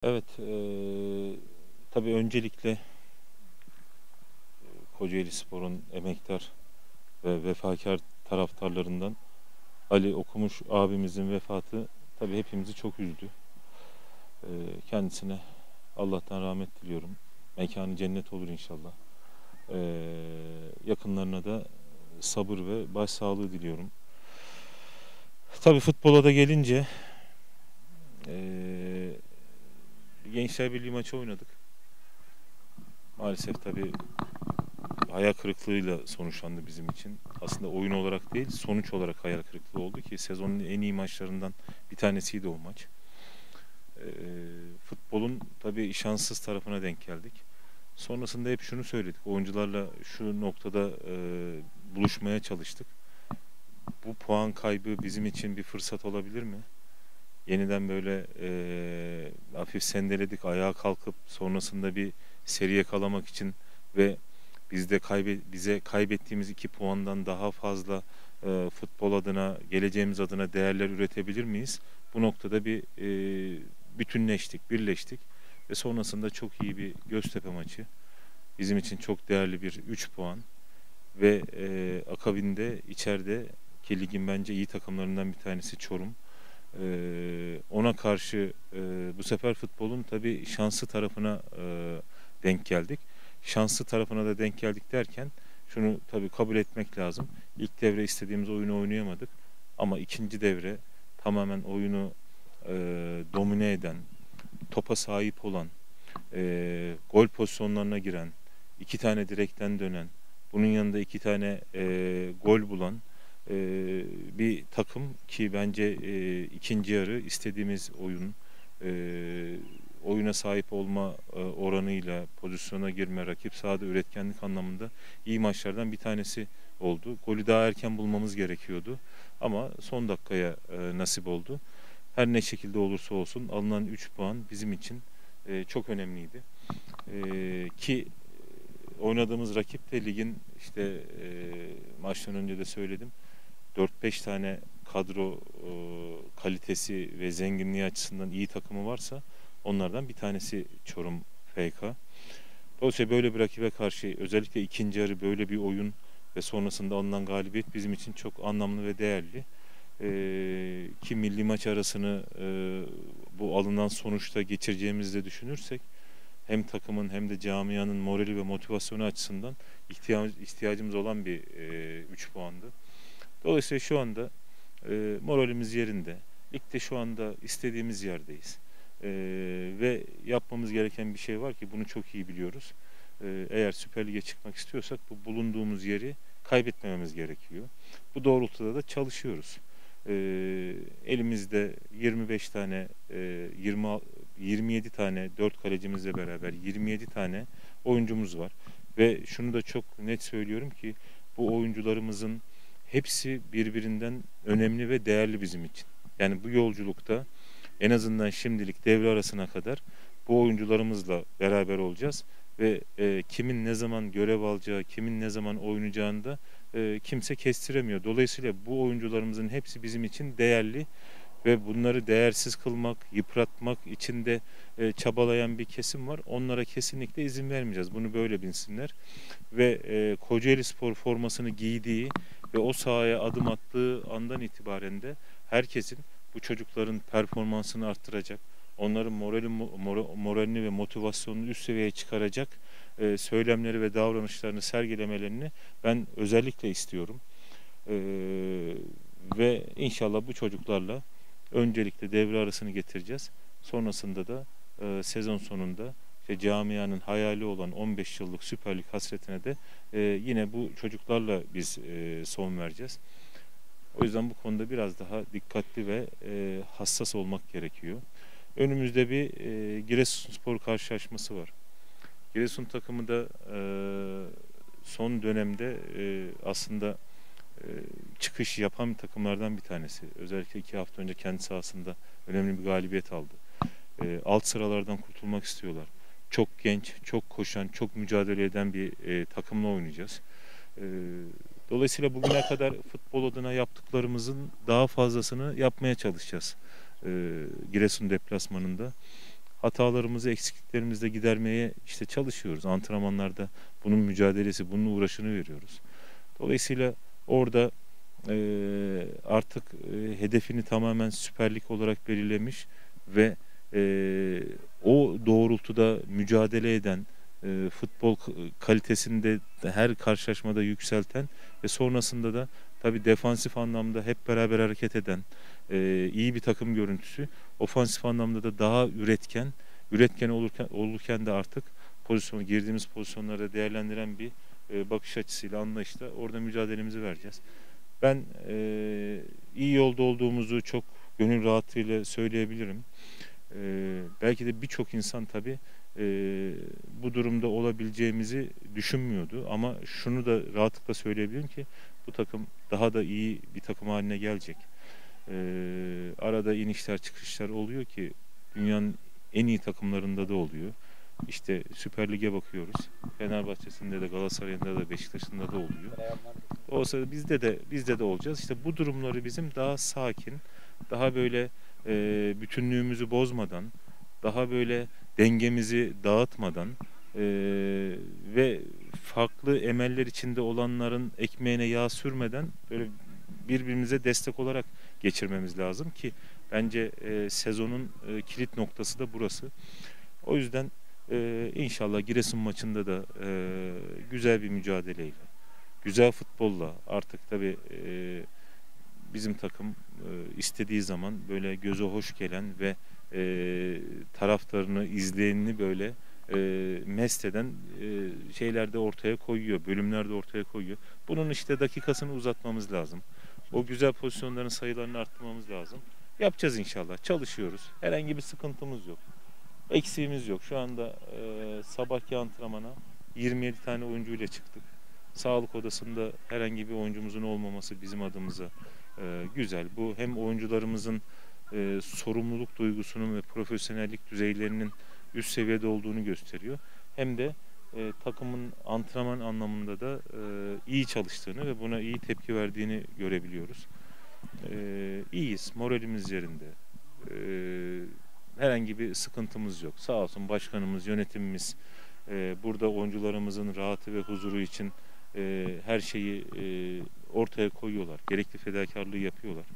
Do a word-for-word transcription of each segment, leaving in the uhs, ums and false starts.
Evet, eee tabii öncelikle e, Kocaelispor'un emektar ve vefakar taraftarlarından Ali Okumuş abimizin vefatı tabii hepimizi çok üzdü. Eee, kendisine Allah'tan rahmet diliyorum. Mekanı cennet olur inşallah. Eee, yakınlarına da sabır ve başsağlığı diliyorum. Tabii futbola da gelince eee Gençler Birliği maçı oynadık. Maalesef tabii hayal kırıklığıyla sonuçlandı bizim için. Aslında oyun olarak değil, sonuç olarak hayal kırıklığı oldu ki sezonun en iyi maçlarından bir tanesiydi o maç. Ee, futbolun tabii şanssız tarafına denk geldik. Sonrasında hep şunu söyledik. Oyuncularla şu noktada e, buluşmaya çalıştık. Bu puan kaybı bizim için bir fırsat olabilir mi? Yeniden böyle e, hafif sendeledik, ayağa kalkıp sonrasında bir seri yakalamak için ve bizde kaybe bize kaybettiğimiz iki puandan daha fazla e, futbol adına, geleceğimiz adına değerler üretebilir miyiz? Bu noktada bir e, bütünleştik, birleştik ve sonrasında çok iyi bir Göztepe maçı. Bizim için çok değerli bir üç puan ve e, akabinde içeride ki ligin bence iyi takımlarından bir tanesi Çorum. Ee, ona karşı e, bu sefer futbolun tabii şanslı tarafına e, denk geldik. Şanslı tarafına da denk geldik derken şunu tabii kabul etmek lazım. İlk devre istediğimiz oyunu oynayamadık. Ama ikinci devre tamamen oyunu e, domine eden, topa sahip olan, e, gol pozisyonlarına giren, iki tane direkten dönen, bunun yanında iki tane e, gol bulan e, bir takım ki bence e, ikinci yarı istediğimiz oyun, e, oyuna sahip olma e, oranıyla pozisyona girme, rakip sahada üretkenlik anlamında iyi maçlardan bir tanesi oldu. Golü daha erken bulmamız gerekiyordu ama son dakikaya e, nasip oldu. Her ne şekilde olursa olsun alınan üç puan bizim için e, çok önemliydi. E, ki oynadığımız rakip de ligin işte e, maçtan önce de söyledim. dört beş tane kadro e, kalitesi ve zenginliği açısından iyi takımı varsa onlardan bir tanesi Çorum F K. Dolayısıyla böyle bir rakibe karşı özellikle ikinci yarı böyle bir oyun ve sonrasında alınan galibiyet bizim için çok anlamlı ve değerli. Ee, ki milli maç arasını e, bu alınan sonuçta geçireceğimizi de düşünürsek hem takımın hem de camianın morali ve motivasyonu açısından ihtiyac, ihtiyacımız olan bir e, üç puandı. Dolayısıyla şu anda e, moralimiz yerinde. Ligde şu anda istediğimiz yerdeyiz. E, ve yapmamız gereken bir şey var ki bunu çok iyi biliyoruz. E, eğer Süper Lig'e çıkmak istiyorsak bu bulunduğumuz yeri kaybetmememiz gerekiyor. Bu doğrultuda da çalışıyoruz. E, elimizde yirmi beş tane, e, yirmi, yirmi yedi tane dört kalecimizle beraber yirmi yedi tane oyuncumuz var. Ve şunu da çok net söylüyorum ki bu oyuncularımızın hepsi birbirinden önemli ve değerli bizim için. Yani bu yolculukta en azından şimdilik devre arasına kadar bu oyuncularımızla beraber olacağız ve e, kimin ne zaman görev alacağı, kimin ne zaman oynayacağını da e, kimse kestiremiyor. Dolayısıyla bu oyuncularımızın hepsi bizim için değerli ve bunları değersiz kılmak, yıpratmak için de e, çabalayan bir kesim var. Onlara kesinlikle izin vermeyeceğiz. Bunu böyle bilsinler. Ve e, Kocaelispor formasını giydiği ve o sahaya adım attığı andan itibaren de herkesin bu çocukların performansını arttıracak, onların morali, moralini ve motivasyonunu üst seviyeye çıkaracak e, söylemleri ve davranışlarını sergilemelerini ben özellikle istiyorum. E, ve inşallah bu çocuklarla öncelikle devre arasını getireceğiz. Sonrasında da e, sezon sonunda işte camianın hayali olan on beş yıllık Süper Lig hasretine de e, yine bu çocuklarla biz e, son vereceğiz. O yüzden bu konuda biraz daha dikkatli ve e, hassas olmak gerekiyor. Önümüzde bir e, Giresunspor karşılaşması var. Giresun takımı da e, son dönemde e, aslında e, çıkış yapan takımlardan bir tanesi. Özellikle iki hafta önce kendi sahasında önemli bir galibiyet aldı. E, alt sıralardan kurtulmak istiyorlar. Çok genç, çok koşan, çok mücadele eden bir e, takımla oynayacağız. E, dolayısıyla bugüne kadar futbol adına yaptıklarımızın daha fazlasını yapmaya çalışacağız. E, Giresun deplasmanında. hatalarımızı, eksikliklerimizi de gidermeye işte çalışıyoruz. Antrenmanlarda bunun mücadelesi, bunun uğraşını veriyoruz. Dolayısıyla orada e, artık e, hedefini tamamen Süper Lig olarak belirlemiş ve e, o doğrultuda mücadele eden, e, futbol kalitesinde her karşılaşmada yükselten ve sonrasında da tabii defansif anlamda hep beraber hareket eden e, iyi bir takım görüntüsü, ofansif anlamda da daha üretken, üretken olurken, olurken de artık pozisyonu, girdiğimiz pozisyonlarda değerlendiren bir e, bakış açısıyla, anlayışla orada mücadelemizi vereceğiz. Ben e, iyi yolda olduğumuzu çok gönül rahatlığıyla söyleyebilirim. E, belki de birçok insan tabii e, bu durumda olabileceğimizi düşünmüyordu. Ama şunu da rahatlıkla söyleyebilirim ki bu takım daha da iyi bir takım haline gelecek. E, arada inişler çıkışlar oluyor ki dünyanın en iyi takımlarında da oluyor. İşte Süper Lig'e bakıyoruz. Fenerbahçe'sinde de, Galatasaray'ında da, Beşiktaş'ında da oluyor. Olsa bizde de bizde de olacağız. İşte bu durumları bizim daha sakin, daha böyle e, bütünlüğümüzü bozmadan, daha böyle dengemizi dağıtmadan e, ve farklı emeller içinde olanların ekmeğine yağ sürmeden böyle birbirimize destek olarak geçirmemiz lazım ki bence e, sezonun e, kilit noktası da burası. O yüzden e, inşallah Giresun maçında da e, güzel bir mücadeleyle, güzel futbolla artık tabii e, bizim takım e, istediği zaman böyle göze hoş gelen ve e, taraftarını, izleyenini böyle e, mest eden e, şeyler de ortaya koyuyor, bölümler de ortaya koyuyor. Bunun işte dakikasını uzatmamız lazım. O güzel pozisyonların sayılarını arttırmamız lazım. Yapacağız inşallah. Çalışıyoruz. Herhangi bir sıkıntımız yok. Eksiğimiz yok. Şu anda e, sabahki antrenmana yirmi yedi tane oyuncuyla çıktık. Sağlık odasında herhangi bir oyuncumuzun olmaması bizim adımıza e, güzel. Bu hem oyuncularımızın e, sorumluluk duygusunun ve profesyonellik düzeylerinin üst seviyede olduğunu gösteriyor. Hem de e, takımın antrenman anlamında da e, iyi çalıştığını ve buna iyi tepki verdiğini görebiliyoruz. E, iyiyiz, moralimiz yerinde. E, herhangi bir sıkıntımız yok. Sağ olsun başkanımız, yönetimimiz e, burada oyuncularımızın rahatı ve huzuru için e, her şeyi e, ortaya koyuyorlar. Gerekli fedakarlığı yapıyorlar.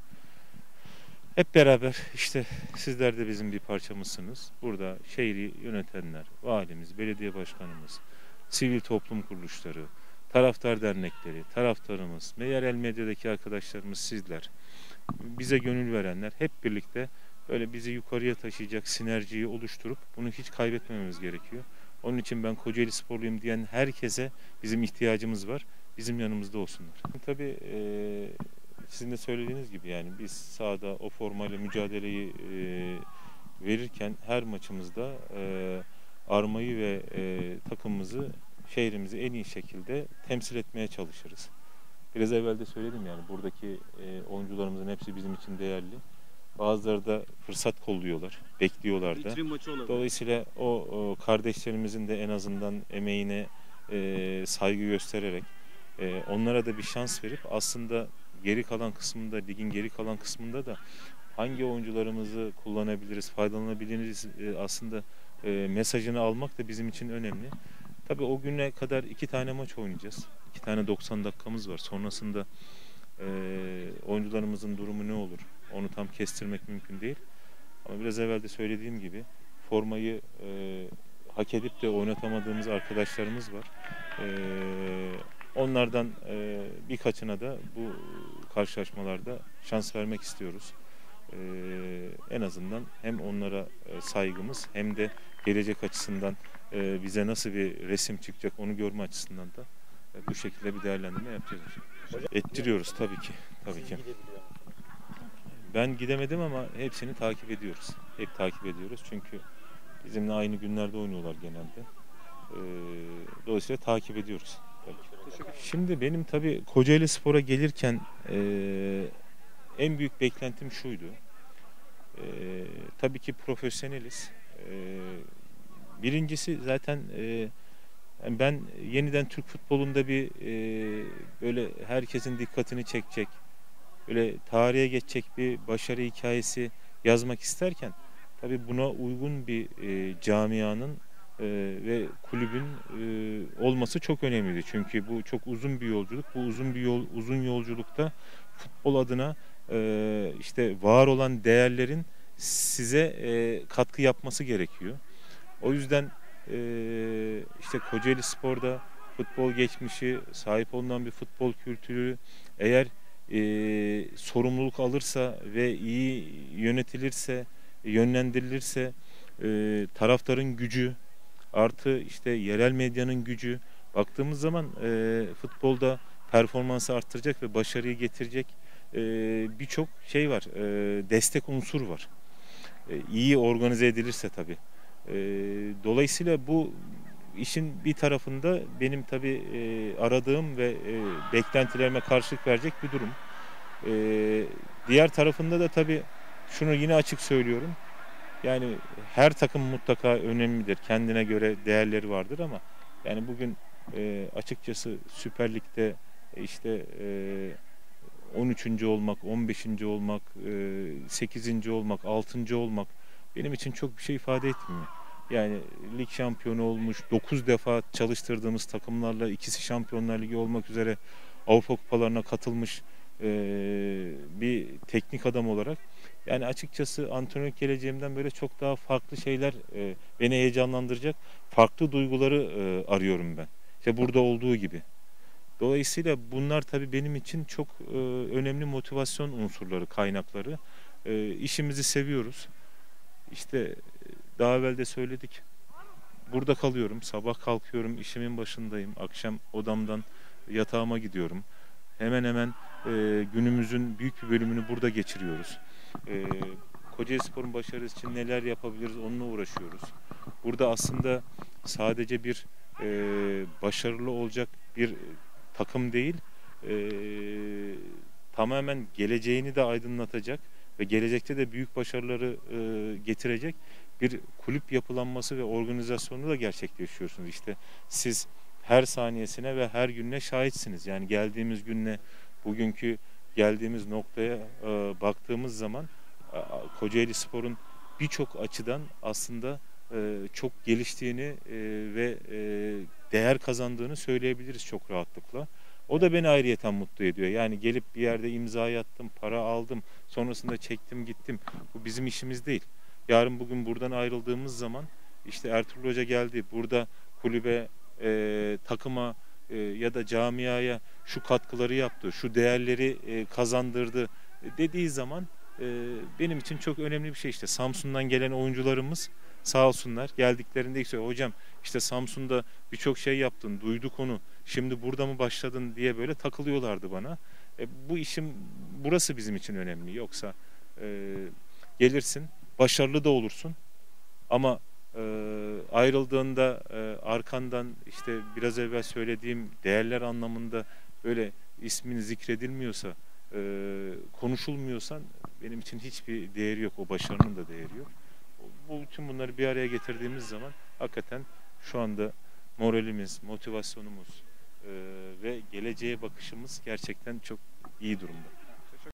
Hep beraber işte sizler de bizim bir parçamızsınız. Burada şehri yönetenler, valimiz, belediye başkanımız, sivil toplum kuruluşları, taraftar dernekleri, taraftarımız, yerel medyadaki arkadaşlarımız, sizler, bize gönül verenler hep birlikte böyle bizi yukarıya taşıyacak sinerjiyi oluşturup bunu hiç kaybetmememiz gerekiyor. Onun için ben Kocaeli sporluyum diyen herkese bizim ihtiyacımız var. Bizim yanımızda olsunlar. Tabii e, sizin de söylediğiniz gibi yani biz sahada o formayla mücadeleyi e, verirken her maçımızda e, armayı ve e, takımımızı, şehrimizi en iyi şekilde temsil etmeye çalışırız. Biraz evvel de söyledim yani buradaki e, oyuncularımızın hepsi bizim için değerli. Bazıları da fırsat kolluyorlar, bekliyorlar da. Dolayısıyla o, o kardeşlerimizin de en azından emeğine e, saygı göstererek e, onlara da bir şans verip aslında geri kalan kısmında, ligin geri kalan kısmında da hangi oyuncularımızı kullanabiliriz, faydalanabiliriz e, aslında e, mesajını almak da bizim için önemli. Tabii o güne kadar iki tane maç oynayacağız. İki tane doksan dakikamız var. Sonrasında e, oyuncularımızın durumu ne olur? Onu tam kestirmek mümkün değil. Ama biraz evvel de söylediğim gibi formayı e, hak edip de oynatamadığımız arkadaşlarımız var. E, onlardan e, birkaçına da bu karşılaşmalarda şans vermek istiyoruz. E, en azından hem onlara e, saygımız hem de gelecek açısından e, bize nasıl bir resim çıkacak onu görme açısından da e, bu şekilde bir değerlendirme yapacağız. Ettiriyoruz tabii ki. Tabii ki. Ben gidemedim ama hepsini takip ediyoruz. Hep takip ediyoruz çünkü bizimle aynı günlerde oynuyorlar genelde. Ee, dolayısıyla takip ediyoruz. Tabii. Şimdi benim tabii Kocaeli Spor'a gelirken e, en büyük beklentim şuydu. E, tabii ki profesyoneliz. E, birincisi zaten e, ben yeniden Türk futbolunda bir e, böyle herkesin dikkatini çekecek, böyle tarihe geçecek bir başarı hikayesi yazmak isterken Tabii buna uygun bir e, camianın e, ve kulübün e, olması çok önemliydi. Çünkü bu çok uzun bir yolculuk. Bu uzun bir yol, uzun yolculukta futbol adına e, işte var olan değerlerin size e, katkı yapması gerekiyor. O yüzden e, işte Kocaeli Spor'da futbol geçmişi, sahip olunan bir futbol kültürü eğer e, sorumluluk alırsa ve iyi yönetilirse, yönlendirilirse e, taraftarın gücü artı işte yerel medyanın gücü baktığımız zaman e, futbolda performansı arttıracak ve başarıyı getirecek e, birçok şey var, e, destek unsur var. E, iyi organize edilirse tabii. E, dolayısıyla bu işin bir tarafında benim tabii e, aradığım ve e, beklentilerime karşılık verecek bir durum. E, diğer tarafında da tabii şunu yine açık söylüyorum. Yani her takım mutlaka önemlidir. Kendine göre değerleri vardır ama yani bugün e, açıkçası Süper Lig'de e, işte e, on üçüncü olmak, on beşinci olmak, e, sekizinci olmak, altıncı olmak benim için çok bir şey ifade etmiyor. Yani lig şampiyonu olmuş, dokuz defa çalıştırdığımız takımlarla ikisi Şampiyonlar Ligi olmak üzere Avrupa kupalarına katılmış e, bir teknik adam olarak yani açıkçası antrenörlük geleceğimden böyle çok daha farklı şeyler e, beni heyecanlandıracak, farklı duyguları e, arıyorum ben. İşte burada olduğu gibi. Dolayısıyla bunlar tabii benim için çok e, önemli motivasyon unsurları, kaynakları. E, işimizi seviyoruz. İşte e, daha evvel de söyledik. Burada kalıyorum, sabah kalkıyorum, işimin başındayım. Akşam odamdan yatağıma gidiyorum. Hemen hemen e, günümüzün büyük bir bölümünü burada geçiriyoruz. E, Kocaelispor'un başarısı için neler yapabiliriz onunla uğraşıyoruz. Burada aslında sadece bir e, başarılı olacak bir takım değil, e, tamamen geleceğini de aydınlatacak ve gelecekte de büyük başarıları e, getirecek bir kulüp yapılanması ve organizasyonu da gerçekleşiyorsunuz. İşte siz her saniyesine ve her gününe şahitsiniz. Yani geldiğimiz günle bugünkü geldiğimiz noktaya e, baktığımız zaman e, Kocaeli Spor'un birçok açıdan aslında e, çok geliştiğini e, ve e, değer kazandığını söyleyebiliriz çok rahatlıkla. O da beni ayrıyeten mutlu ediyor. Yani gelip bir yerde imza attım, para aldım, sonrasında çektim gittim. Bu bizim işimiz değil. Yarın bugün buradan ayrıldığımız zaman işte Ertuğrul Hoca geldi. Burada kulübe, e, takıma e, ya da camiaya şu katkıları yaptı, şu değerleri e, kazandırdı e, dediği zaman e, benim için çok önemli bir şey işte. Samsun'dan gelen oyuncularımız sağ olsunlar geldiklerinde işte hocam işte Samsun'da birçok şey yaptın, duyduk onu. Şimdi burada mı başladın diye böyle takılıyorlardı bana. E, bu işim burası bizim için önemli. Yoksa e, gelirsin, başarılı da olursun ama e, ayrıldığında e, arkandan işte biraz evvel söylediğim değerler anlamında böyle ismin zikredilmiyorsa, e, konuşulmuyorsan benim için hiçbir değeri yok. O başarının da değeri yok. Bu bütün bunları bir araya getirdiğimiz zaman hakikaten şu anda moralimiz, motivasyonumuz e, ve geleceğe bakışımız gerçekten çok iyi durumda.